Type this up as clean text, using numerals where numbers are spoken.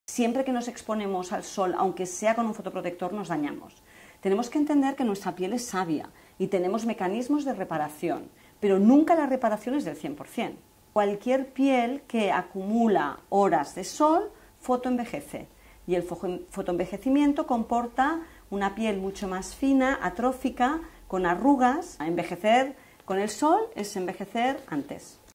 Siempre que nos exponemos al sol, aunque sea con un fotoprotector, nos dañamos. Tenemos que entender que nuestra piel es sabia y tenemos mecanismos de reparación, pero nunca la reparación es del 100%. Cualquier piel que acumula horas de sol fotoenvejece, y el fotoenvejecimiento comporta una piel mucho más fina, atrófica, con arrugas. Envejecer con el sol es envejecer antes.